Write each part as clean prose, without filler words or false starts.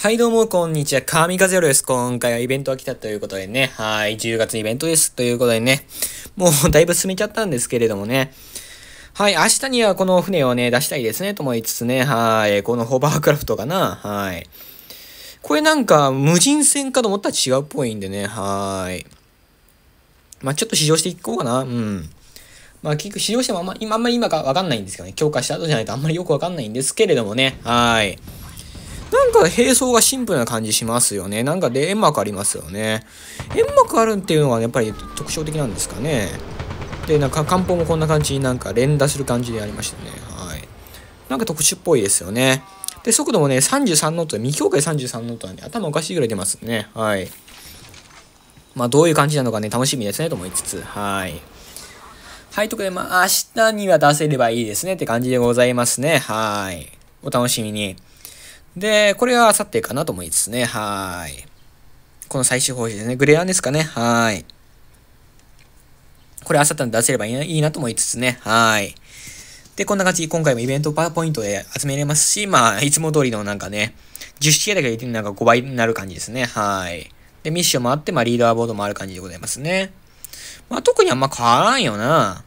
はいどうもこんにちは、神風夜です。今回はイベントが来たということでね。はい、10月イベントです。ということでね。もうだいぶ進めちゃったんですけれどもね。はい、明日にはこの船をね、出したいですね、と思いつつね。はい、このホバークラフトかな。はい。これなんか、無人船かと思ったら違うっぽいんでね。はい。まあちょっと試乗していこうかな。うん。まあ結局試乗してもあんまり今かわかんないんですけどね。強化した後じゃないとあんまりよくわかんないんですけれどもね。はい。なんか並走がシンプルな感じしますよね。なんかで円幕ありますよね。円幕あるっていうのはやっぱり特徴的なんですかね。で、なんか艦砲もこんな感じになんか連打する感じでありましたね。はい。なんか特殊っぽいですよね。で、速度もね、33ノートで、未境界33ノートなんで頭おかしいぐらい出ますね。はい。まあどういう感じなのかね、楽しみですね、と思いつつ。はい。はい、ということで、まあ明日には出せればいいですねって感じでございますね。はい。お楽しみに。で、これは明後日かなと思いつつね。はい。この最終報酬ですね。グレアンですかね。はい。これ明後日に出せればいいなと思いつつね。はい。で、こんな感じ。今回もイベントパワーポイントで集めれますし、まあ、いつも通りのなんかね、10式だけでなんか5倍になる感じですね。はい。で、ミッションもあって、まあ、リーダーボードもある感じでございますね。まあ、特にあんま変わらんよな。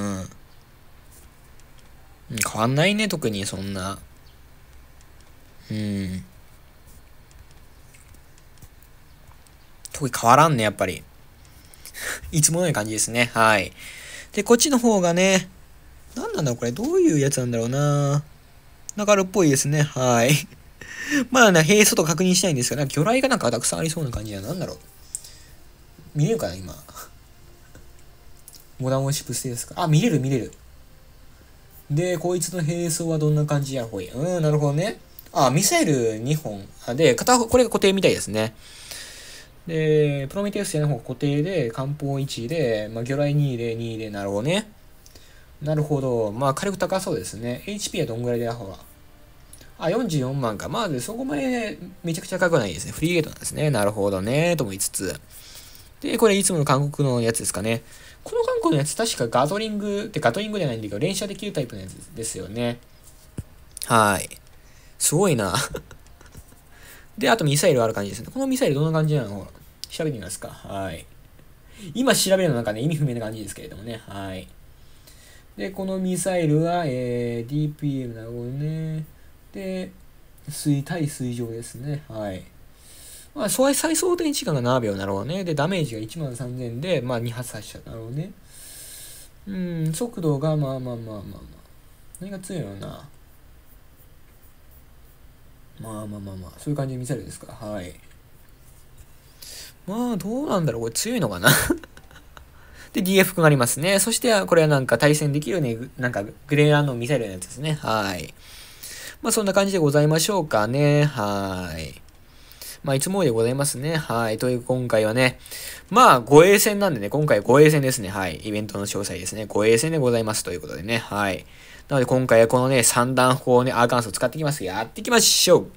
変わんないね、特にそんな。特に変わらんね、やっぱり。いつものような感じですね。はい。で、こっちの方がね、なんなんだろう、これ。どういうやつなんだろうな。なんかあるっぽいですね。はい。まだね、並走と確認したいんですが、魚雷がなんかたくさんありそうな感じで、なんだろう。見れるかな、今。モダンウォーシップステーですか。あ、見れる。で、こいつの並走はどんな感じやほい。なるほどね。あ、ミサイル2本。で、片方、これが固定みたいですね。で、プロメテウスの方が固定で、艦砲1で、まあ、魚雷2で、なるほどね。なるほど。まあ、火力高そうですね。HP はどんぐらいでほら。あ、44万か。まあ、そこまでめちゃくちゃ高くないですね。フリーゲートなんですね。なるほどね。とも言いつつ。で、これいつもの韓国のやつですかね。この韓国のやつ確かガトリングじゃないんだけど、連射できるタイプのやつですよね。はい。すごいな。で、あとミサイルある感じですね。このミサイルどんな感じなの調べてみますか。はい。今調べるのなんかね、意味不明な感じですけれどもね。はい。で、このミサイルは、DPM なるほどね。で、対水上ですね。はい。まあ、最装填時間が7秒なるほどね。で、ダメージが13000で、まあ、2発発射なるほどね。速度が、まあ。何が強いのな。まあ。そういう感じでミサイルですか。はい。まあ、どうなんだろう。これ強いのかなで、DF くなりますね。そして、これはなんか対戦できるね、なんかグレーランのミサイルのやつですね。はい。まあ、そんな感じでございましょうかね。はい。まあ、いつもでございますね。はい。という、今回はね。まあ、護衛戦なんでね、今回は護衛戦ですね。はい。イベントの詳細ですね。護衛戦でございますということでね。はい。なので、今回はこのね、三段砲ね、アーカンスを使っていきます。やっていきましょう。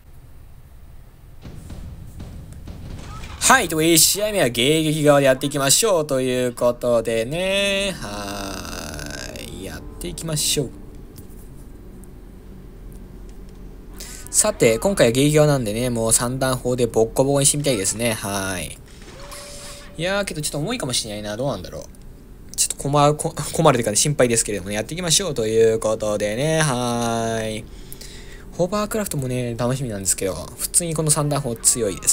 はい。という1試合目は迎撃側でやっていきましょう。ということでね。はい。やっていきましょう。さて、今回は迎撃側なんでね、もう三段砲でボッコボコにしてみたいですね。はい。いやー、けどちょっと重いかもしれないな。どうなんだろう。ちょっと困るというかね、心配ですけれどもね、やっていきましょう。ということでね。はーい。ホーバークラフトもね、楽しみなんですけど、普通にこの三段砲強いです。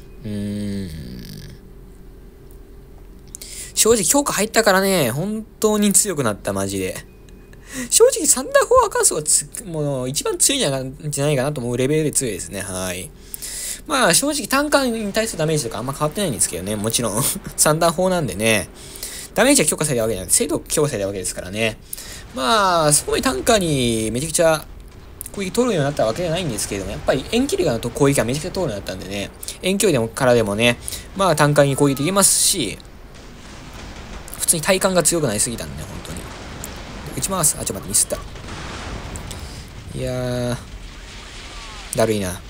正直評価入ったからね、本当に強くなった、マジで。正直サンダーフォーアカンソがもう一番強いんじゃないかなと思うレベルで強いですね。はい。まあ正直単価に対するダメージとかあんま変わってないんですけどね。もちろん。サンダーフォーなんでね。ダメージは強化されたわけじゃなくて、精度強化されたわけですからね。まあ、そこまで単価にめちゃくちゃ攻撃取るようになったわけじゃないんですけれども、やっぱり遠距離の攻撃がめちゃくちゃ通るようになったんでね。遠距離からでもね、まあ単価に攻撃できますし、普通に体感が強くなりすぎたんでね、本当に。打ちます。あ、ちょっと待って、ミスった。いやー、だるいな。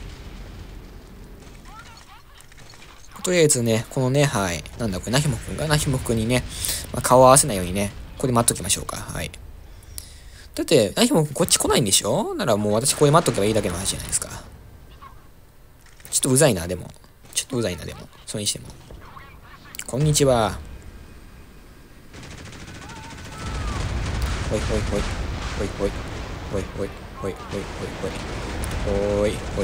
とりあえずね、このね、はい。なんだこれ、ナヒモくんにね、まあ、顔を合わせないようにね、ここで待っときましょうか。はい。だって、ナヒモくんこっち来ないんでしょならもう私ここで待っとけばいいだけの話じゃないですか。 ちょっとうざいな、でも。それにしても。こんにちは。ほいほいほい。ほいほい。ほいほい。ほいほいほいほい。ほいほい。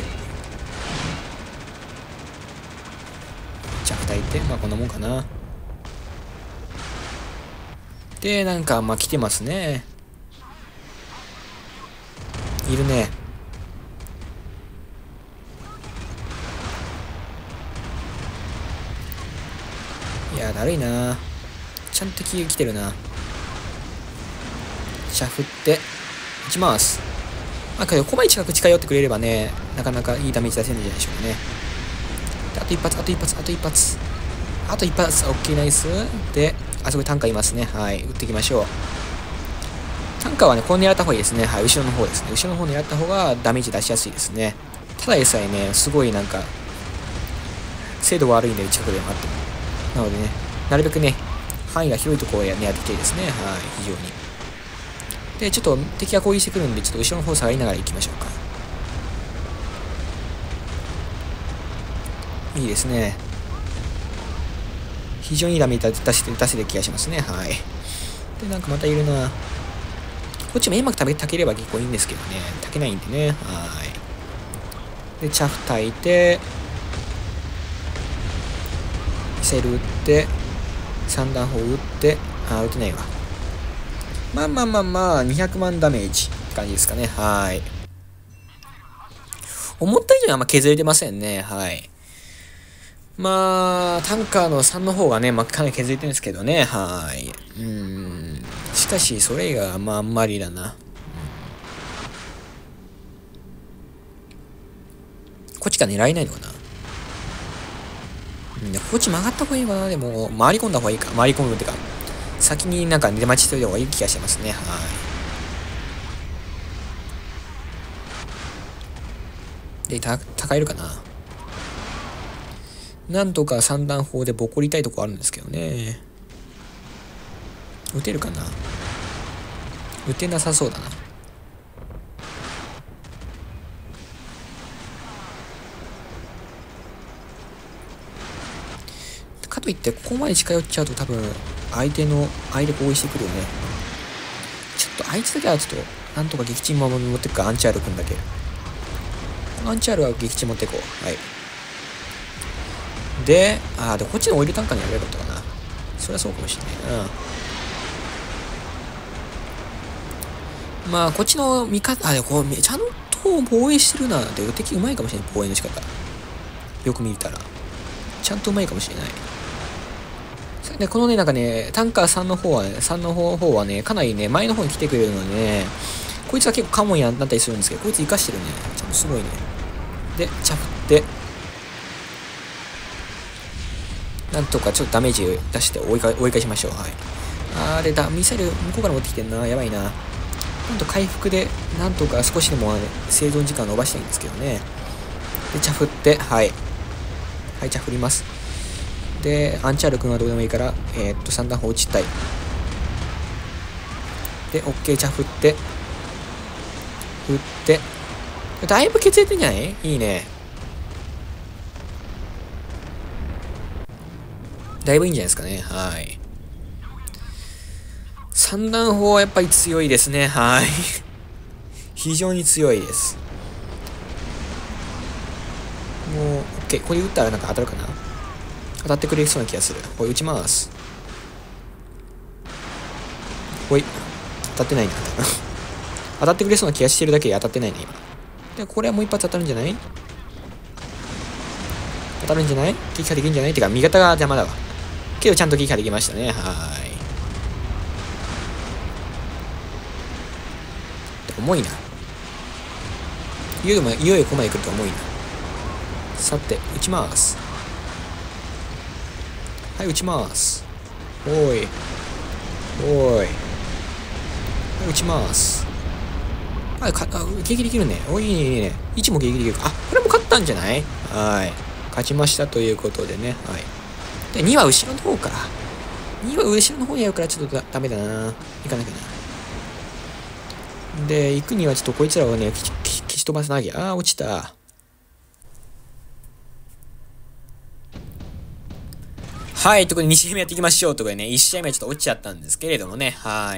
着体って、まあこんなもんかな。で、なんか、まあ来てますね。いるね。いや、だるいな。ちゃんと来てるな。シャフって打ちます。まあ、けど、こま近く近寄ってくれればね、なかなかいいダメージ出せるんじゃないでしょうかね。で、あと一発、あと一発、あと一発。あと一発、オッケーナイス。で、あそこにタンカーいますね。はい、撃っていきましょう。タンカーはね、こう狙った方がいいですね。はい、後ろの方ですね。後ろの方狙った方がダメージ出しやすいですね。ただでさえね、すごいなんか、精度悪いんで、近くでもあっても。なのでね、なるべくね、範囲が広いところを狙っていきたいですね。はい、非常に。で、ちょっと敵が攻撃してくるんで、ちょっと後ろの方下がりながら行きましょうか。いいですね。非常にいいダメージ出せてる気がしますね。はい。で、なんかまたいるな。こっちも煙幕炊ければ結構いいんですけどね。炊けないんでね。はい。で、チャフ炊いて、ミサイル撃って、三段砲撃って、撃てないわ。まあ、200万ダメージって感じですかね。はい。思った以上にあんま削れてませんね。はい。まあ、タンカーの3の方がね、まあ、かなり削れてるんですけどね。はい。しかし、それ以外はまあ、あんまりだな。こっちが狙えないのかな。こっち曲がった方がいいのかな。でも、回り込んだ方がいいか。回り込むってか、先になんか出待ちしておいた方がいい気がしますね。はい。で、高えるかな。なんとか三段砲でボコりたいとこあるんですけどね。撃てるかな。撃てなさそうだな。かといってここまで近寄っちゃうと多分相手攻撃してくるよね。ちょっとあいつだけはちょっとなんとか撃沈持ってくか。アンチャール君だけ。このアンチャールは撃沈持っていこう。はい。で、でこっちのオイルタンカーにやればよかったかな。そりゃそうかもしれないな。まあこっちの味方でこうちゃんと防衛してるな。で敵うまいかもしれない。防衛の仕方よく見たらちゃんとうまいかもしれない。で、このね、なんかね、タンカー3の方はね、かなりね、前の方に来てくれるのでね、こいつは結構カモンやなったりするんですけど、こいつ生かしてるね。ちゃんとすごいね。で、チャフって、なんとかちょっとダメージ出して追い返しましょう。はい。で、ミサイル向こうから持ってきてんな。やばいな。なんと回復で、なんとか少しでも生存時間伸ばしたいんですけどね。で、チャフって、はい。はい、チャフります。で、アンチャール君はどうでもいいから、三段砲撃ちたい。で、OK、チャフって、振って、だいぶ削れてんじゃない？いいね。だいぶいいんじゃないですかね。はい。三段砲はやっぱり強いですね。はい。非常に強いです。もう、OK。これ撃ったらなんか当たるかな？当たってくれそうな気がする。これ撃ちます。ほい。当たってないな。当たってくれそうな気がしてるだけで当たってないね、今。で、これはもう一発当たるんじゃない？当たるんじゃない？撃破できるんじゃない？てか、味方が邪魔だわ。けどちゃんと撃破できましたね。はい。重いな。いよいよここまで来ると重いな。さて、撃ちます。はい、撃ちます。おい。はい、撃ちます。迎撃できるね。おい、いいね。位置も迎撃できる。これも勝ったんじゃない？はい。勝ちましたということでね。はい。で、2は後ろの方か。2は後ろの方にあるからちょっとダメだな。行かなきゃな。で、行くにはちょっとこいつらをね、消し飛ばさなきゃ。落ちた。 はい、ということで2試合目やっていきましょう。ということでね、1試合目はちょっと落ちちゃったんですけれどもね、はい。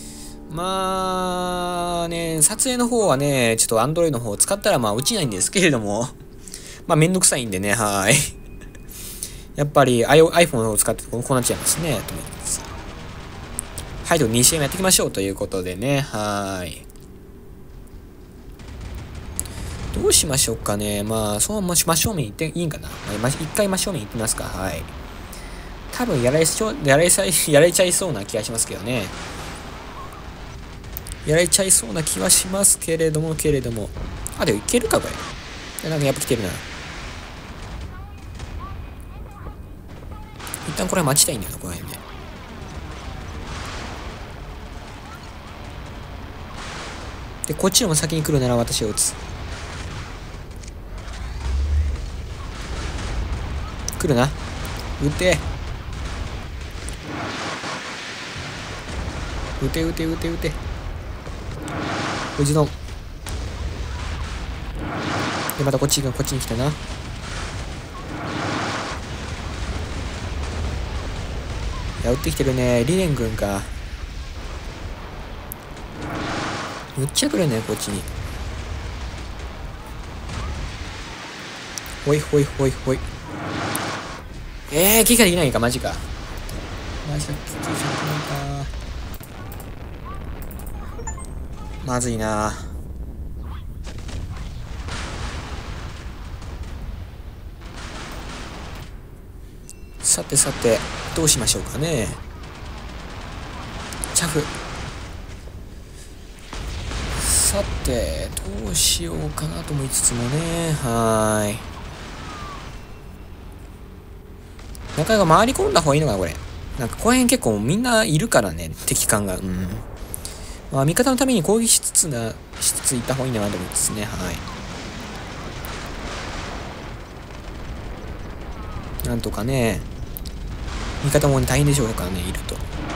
まあね、撮影の方はね、ちょっと Android の方を使ったらまあ落ちないんですけれども、まあめんどくさいんでね、はい。やっぱり iPhone を使ってこうなっちゃいますね、と思います。はい、と2試合目やっていきましょうということでね、はい。どうしましょうかね。まあ、そのまま真正面行っていいんかな。一回真正面行ってみますか。はい。多分やられちゃいそうな気がしますけどね。やられちゃいそうな気はしますけれども。あ、でもいけるか、これ。なんかやっぱ来てるな。一旦これは待ちたいんだよな、この辺で。で、こっちのも先に来るなら私が撃つ。来るな。撃て。撃て。うちの。で、またこっちに来たな。いや、撃ってきてるね。リレン軍か。むっちゃ来るね、こっちに。ほい。撃破できないんか、マジか。撃破できないか。まずいな。さて、どうしましょうかね。チャフ。さて、どうしようかなと思いつつもね。なかなか回り込んだ方がいいのかな、これ。なんか、この辺結構みんないるからね、敵感が。まあ、味方のために攻撃しつついった方がいいなと思いますね。なんとかね、味方も、ね、大変でしょうからね、いると。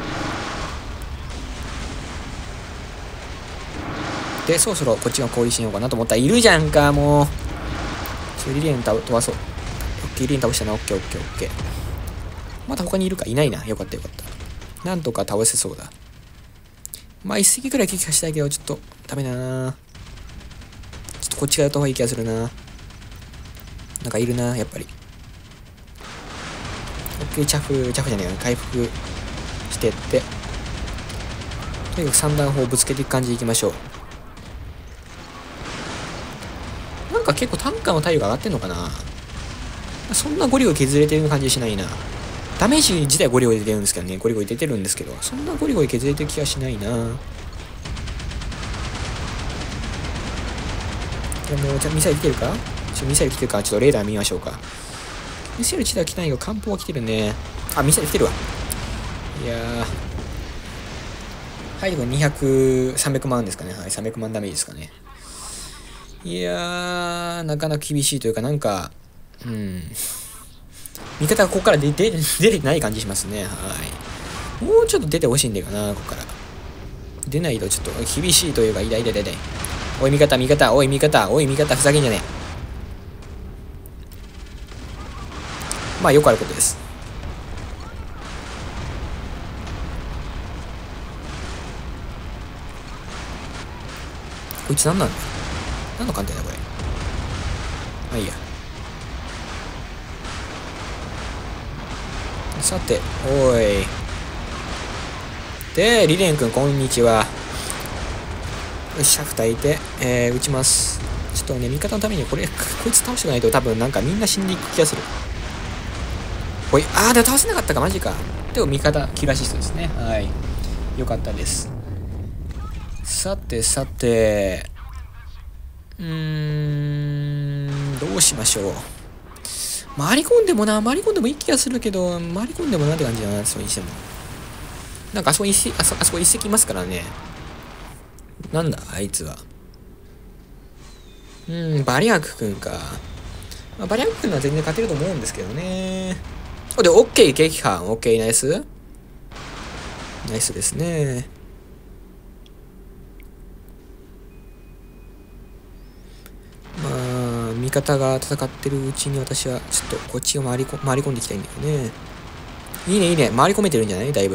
で、そろそろこっちが攻撃しようかなと思ったら、いるじゃんか、もう。リレー飛ばそう。リレー倒したな、オッケー。また他にいるか、いないな。よかった。なんとか倒せそうだ。まあ、一石くらい撃破したいけど、ちょっと、ダメだな。ちょっとこっちがやった方がいい気がするな。なんかいるな、やっぱり。オッケー、チャフじゃねえよ。回復してって。とにかく三段砲をぶつけていく感じでいきましょう。なんか結構単価の体力上がってんのかな。そんなゴリゴリ削れてる感じしないな。ダメージ自体ゴリゴリ出てるんですけどね。ゴリゴリ出てるんですけど、そんなゴリゴリ削れてる気がしないな。でも、じゃあミサイル来てるか？ミサイル来てるかちょっとレーダー見ましょうか。ミサイル自体は来ないよ。艦砲は来てるね。あ、ミサイル来てるわ。いやー。はい、これ200、300万ですかね。はい、300万ダメージですかね。いやー、なかなか厳しいというか、なんか、味方がここから出てない感じしますね。もうちょっと出てほしいんだよな、ここから。出ないとちょっと厳しいというか、痛い。おい、味方、ふざけんじゃねえ。まあ、よくあることです。こいつ何なんだよ。何の艦隊だ、これ。まあいいや。さて、おい。で、リレン君、こんにちは。よし、2いて、撃ちます。ちょっとね、味方のためにこいつ倒しておかないと多分なんかみんな死んでいく気がする。おい、でも倒せなかったか、マジか。でも味方、キルアシストですね。よかったです。さて、どうしましょう。回り込んでもいい気がするけど、回り込んでもなんて感じだな、それにしても。なんかあそこ一石いますからね。なんだ、あいつは。バリアク君か。バリアク君は全然勝てると思うんですけどね。で、オッケー、撃破。オッケー、ナイスですね。味方が戦ってるうちに私はちょっとこっちが回り込んでいきたいんだよね。 いいね、いいね。回り込めてるんじゃないだいぶ。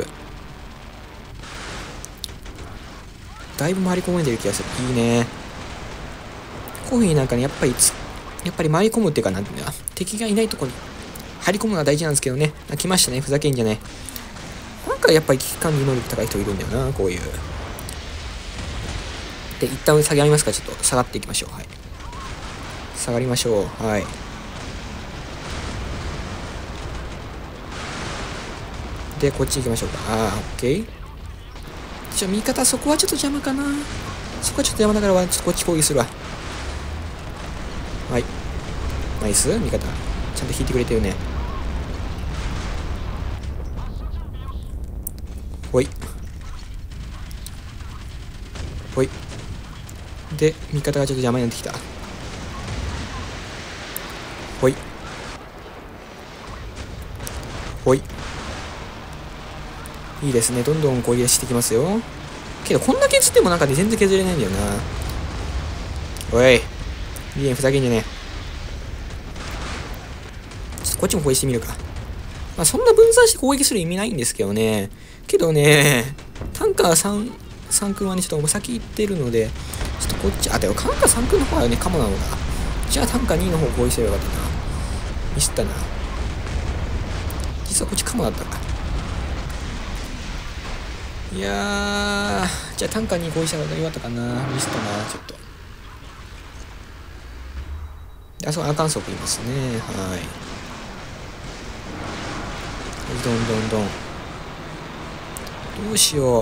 だいぶ回り込めてる気がする。いいね。こういう風になんかね、やっぱり回り込むっていうか、なんていうの、敵がいないところに入り込むのは大事なんですけどね。来ましたね。ふざけんじゃない。なんかやっぱり危機管理能力高い人いるんだよな、こういう。で、一旦下げますか。ちょっと下がっていきましょう。はい。下がりましょう。はい。で、こっち行きましょうか。オッケー。味方、そこはちょっと邪魔かな。そこはちょっと邪魔だから、ちょっとこっち攻撃するわ。はい。ナイス、味方。ちゃんと引いてくれてるね。ほい。ほい。で、味方がちょっと邪魔になってきた。ほい。ほい。いいですね。どんどん攻撃してきますよ。けど、こんな削ってもなんかね、全然削れないんだよな。おい。いいね、ふざけんじゃねえ。ちょっとこっちも攻撃してみるか。まあ、そんな分散して攻撃する意味ないんですけどね。けどね、タンカー3君はね、ちょっと先行ってるので、ちょっとこっち、でもタンカー3君の方はね、カモなのか。じゃあタンカー2の方攻撃すればよかったな。ミスったな。実はこっちカモだったか。いやー、じゃあタンカーに攻撃したらよかったかな。ミスったな、ちょっと。あそこ、アカンソクいますね。はい。どんどんどん。どうしよ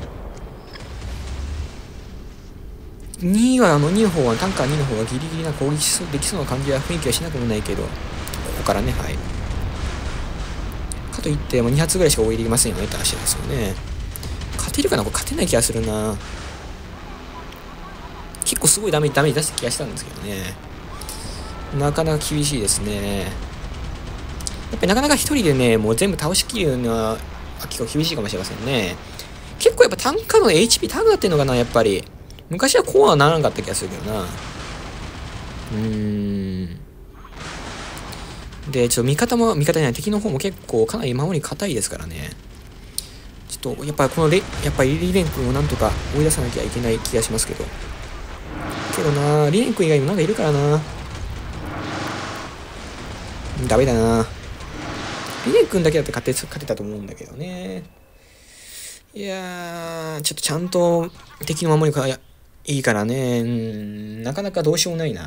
う。2は2の方は、タンカー2の方がギリギリな攻撃できそうな感じは雰囲気はしなくもないけど、ここからね、はい。かといって、もう2発ぐらいしか攻撃できませんよねって話ですよね。勝てるかなこれ勝てない気がするな。結構すごいダメージ出した気がしたんですけどね。なかなか厳しいですね。やっぱりなかなか一人でね、もう全部倒しきるのは結構厳しいかもしれませんね。結構やっぱ単価の HP 高くなってんのかな、やっぱり。昔はこうはならなかった気がするけどな。で、ちょっと味方じゃない、敵の方も結構かなり守り硬いですからね。ちょっと、やっぱりやっぱりリレン君をなんとか追い出さなきゃいけない気がしますけど。けどな、リレン君以外にもなんかいるからな。ダメだな。リレン君だけだって勝てたと思うんだけどね。いやー、ちょっとちゃんと敵の守りがいいからね。なかなかどうしようもないな。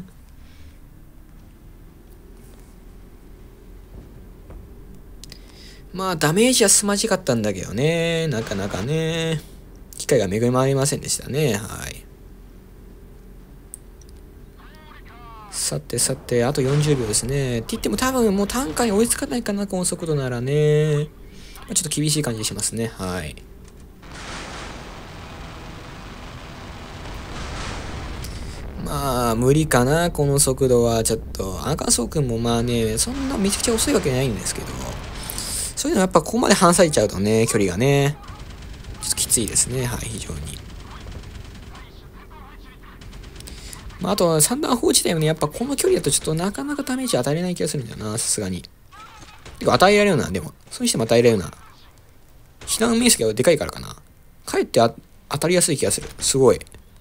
まあ、ダメージは凄まじかったんだけどね。なかなかね。機会が恵まれませんでしたね。はい。さて、あと40秒ですね。って言っても多分もう単価に追いつかないかな、この速度ならね。まあ、ちょっと厳しい感じしますね。はい。まあ、無理かな、この速度は。ちょっと、赤楚君もまあね、そんなめちゃくちゃ遅いわけないんですけど。そういうのやっぱここまで離されちゃうとね、距離がね、ちょっときついですね。はい、非常に。まあ、あと、三段砲自体もね、やっぱこの距離だとちょっとなかなかダメージ与えれない気がするんだよな、さすがに。てか、与えられるな、でも。それにしても与えられるな。避難面積がでかいからかな。かえって当たりやすい気がする。すごい。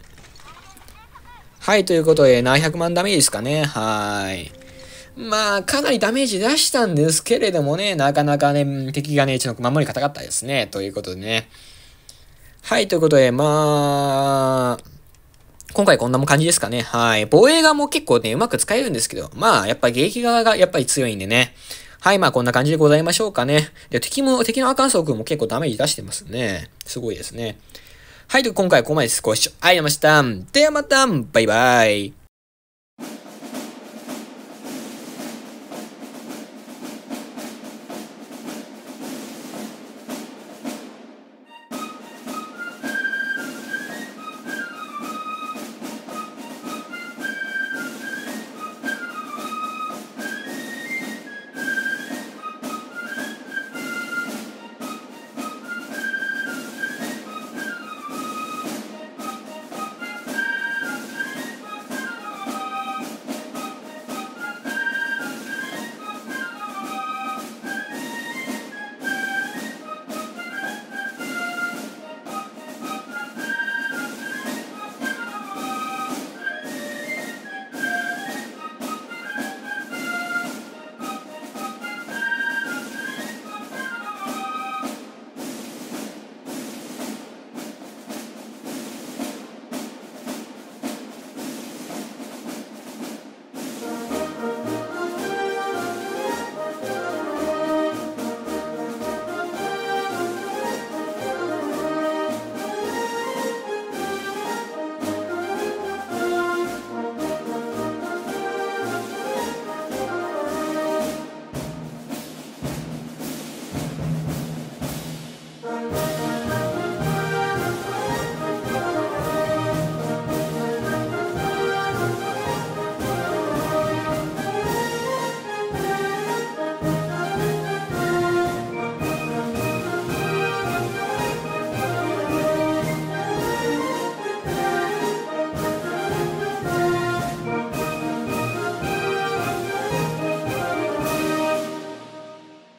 はい、ということで、700万ダメージですかね。はい。まあ、かなりダメージ出したんですけれどもね、なかなかね、敵がね、ちょっと守り硬かったですね。ということでね。はい、ということで、まあ、今回こんな感じですかね。はい。防衛側も結構ね、うまく使えるんですけど、まあ、やっぱり迎撃側がやっぱり強いんでね。はい、まあこんな感じでございましょうかね。で、敵のアカンソウ君も結構ダメージ出してますね。すごいですね。はい、と今回はここまでです。ご視聴ありがとうございました。ではまた、バイバイ。